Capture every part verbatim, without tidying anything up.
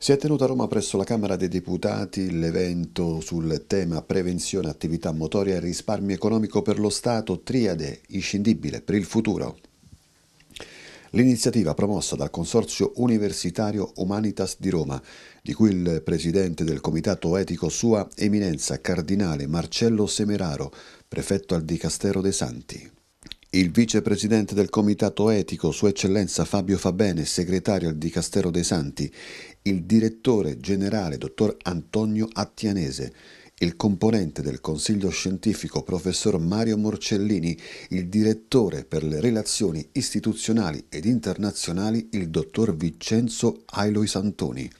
Si è tenuto a Roma presso la Camera dei Deputati l'evento sul tema prevenzione attività motoria e risparmio economico per lo Stato, triade inscindibile per il futuro. L'iniziativa promossa dal Consorzio Universitario Humanitas di Roma, di cui il presidente del Comitato Etico Sua Eminenza Cardinale Marcello Semeraro, prefetto al Dicastero dei Santi. Il vicepresidente del Comitato Etico, Sua Eccellenza Fabio Fabene, segretario al Dicastero dei Santi, il direttore generale, dottor Antonio Attianese, il componente del Consiglio Scientifico, professor Mario Morcellini, il direttore per le relazioni istituzionali ed internazionali, il dottor Vincenzo Ailois Antoni.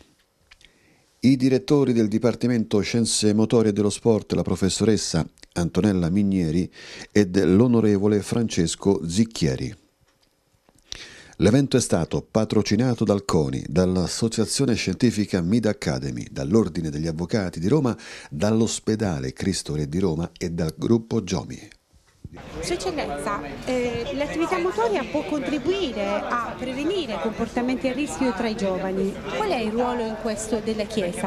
I direttori del Dipartimento Scienze Motorie dello Sport, la professoressa Antonella Minieri ed l'onorevole Francesco Zicchieri. L'evento è stato patrocinato dal CONI, dall'Associazione Scientifica Mid Academy, dall'Ordine degli Avvocati di Roma, dall'Ospedale Cristo Re di Roma e dal Gruppo Giomi. Sua Eccellenza, eh, l'attività motoria può contribuire a prevenire comportamenti a rischio tra i giovani. Qual è il ruolo in questo della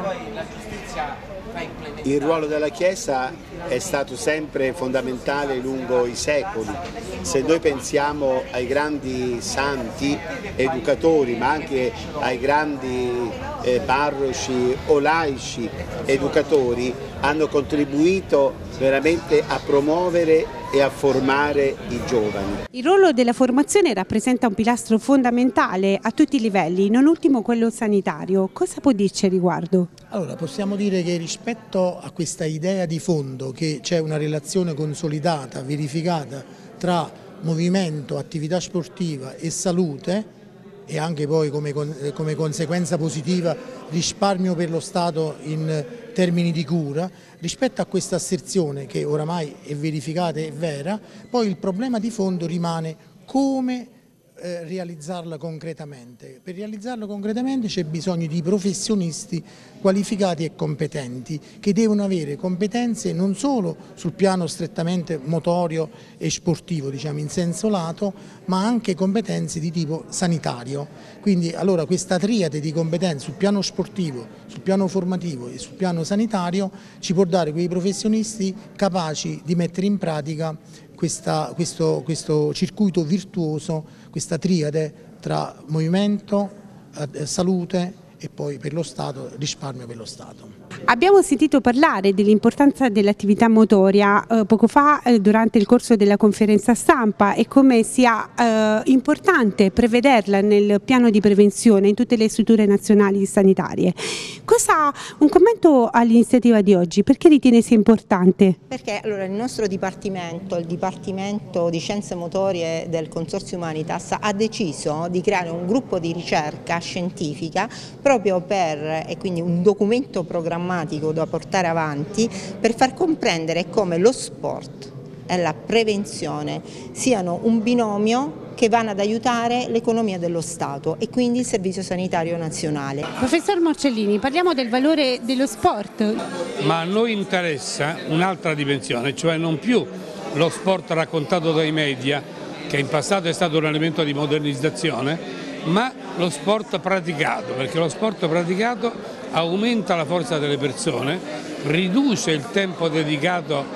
Chiesa? Il ruolo della Chiesa è stato sempre fondamentale lungo i secoli. Se noi pensiamo ai grandi santi, educatori, ma anche ai grandi eh, parroci o laici educatori, hanno contribuito veramente a promuovere e a formare i giovani. Il ruolo della formazione rappresenta un pilastro fondamentale a tutti i livelli, non ultimo quello sanitario. Cosa può dirci a riguardo? Allora, possiamo dire che rispetto a questa idea di fondo che c'è una relazione consolidata, verificata tra movimento, attività sportiva e salute, e anche poi come, come conseguenza positiva risparmio per lo Stato in termini di cura, rispetto a questa asserzione che oramai è verificata e vera, poi il problema di fondo rimane come eh, realizzarla concretamente. Per realizzarla concretamente c'è bisogno di professionisti qualificati e competenti, che devono avere competenze non solo sul piano strettamente motorio e sportivo, diciamo in senso lato, ma anche competenze di tipo sanitario. Quindi allora questa triade di competenze sul piano sportivo, sul piano formativo e sul piano sanitario ci può dare quei professionisti capaci di mettere in pratica questa, questo, questo circuito virtuoso, questa triade tra movimento, eh, salute e poi per lo Stato, risparmio per lo Stato. Abbiamo sentito parlare dell'importanza dell'attività motoria eh, poco fa eh, durante il corso della conferenza stampa e come sia eh, importante prevederla nel piano di prevenzione in tutte le strutture nazionali sanitarie. Cosa, un commento all'iniziativa di oggi, perché ritiene sia importante? Perché allora, il nostro Dipartimento, il Dipartimento di Scienze Motorie del Consorzio Humanitas, ha deciso di creare un gruppo di ricerca scientifica proprio per, e quindi un documento programmatico da portare avanti per far comprendere come lo sport e la prevenzione siano un binomio che vanno ad aiutare l'economia dello Stato e quindi il Servizio Sanitario Nazionale. Professor Morcellini, parliamo del valore dello sport. Ma a noi interessa un'altra dimensione, cioè non più lo sport raccontato dai media, che in passato è stato un elemento di modernizzazione, ma lo sport praticato, perché lo sport praticato aumenta la forza delle persone, riduce il tempo dedicato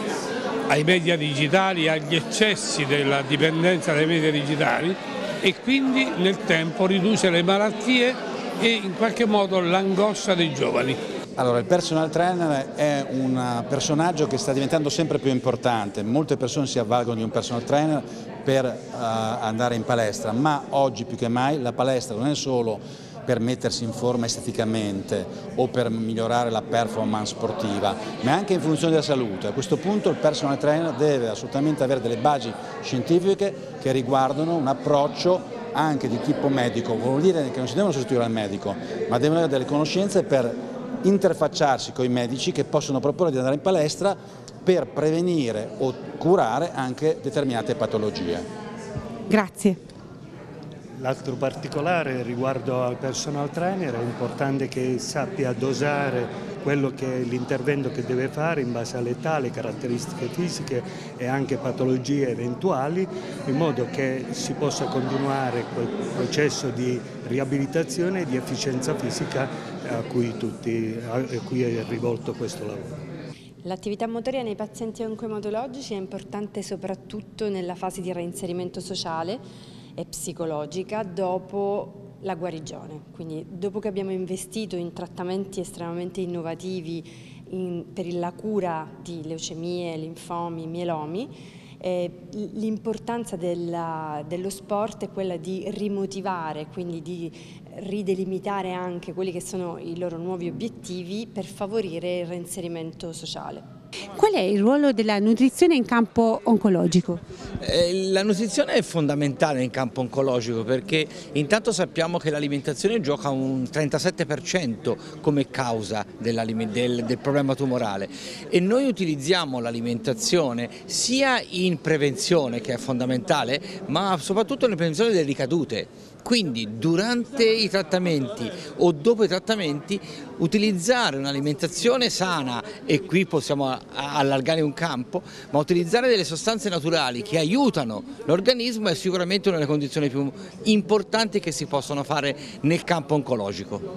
ai media digitali, agli eccessi della dipendenza dai media digitali e quindi nel tempo riduce le malattie e in qualche modo l'angoscia dei giovani. Allora, il personal trainer è un personaggio che sta diventando sempre più importante, molte persone si avvalgono di un personal trainer per uh, andare in palestra, ma oggi più che mai la palestra non è solo per mettersi in forma esteticamente o per migliorare la performance sportiva, ma anche in funzione della salute. A questo punto il personal trainer deve assolutamente avere delle basi scientifiche che riguardano un approccio anche di tipo medico, vuol dire che non si devono sostituire al medico, ma devono avere delle conoscenze per interfacciarsi con i medici che possono proporre di andare in palestra per prevenire o curare anche determinate patologie. Grazie. L'altro particolare riguardo al personal trainer è importante che sappia dosare quello che è l'intervento che deve fare in base all'età, alle caratteristiche fisiche e anche patologie eventuali, in modo che si possa continuare quel processo di riabilitazione e di efficienza fisica a cui, tutti, a cui è rivolto questo lavoro. L'attività motoria nei pazienti oncoematologici è importante soprattutto nella fase di reinserimento sociale e psicologica dopo la guarigione, quindi dopo che abbiamo investito in trattamenti estremamente innovativi in, per la cura di leucemie, linfomi, mielomi, eh, l'importanza della, dello sport è quella di rimotivare, quindi di ridelimitare anche quelli che sono i loro nuovi obiettivi per favorire il reinserimento sociale. Qual è il ruolo della nutrizione in campo oncologico? Eh, la nutrizione è fondamentale in campo oncologico perché intanto sappiamo che l'alimentazione gioca un trentasette per cento come causa del, del problema tumorale e noi utilizziamo l'alimentazione sia in prevenzione, che è fondamentale, ma soprattutto nella prevenzione delle ricadute. Quindi durante i trattamenti o dopo i trattamenti utilizzare un'alimentazione sana, e qui possiamo allargare un campo, ma utilizzare delle sostanze naturali che aiutano l'organismo è sicuramente una delle condizioni più importanti che si possono fare nel campo oncologico.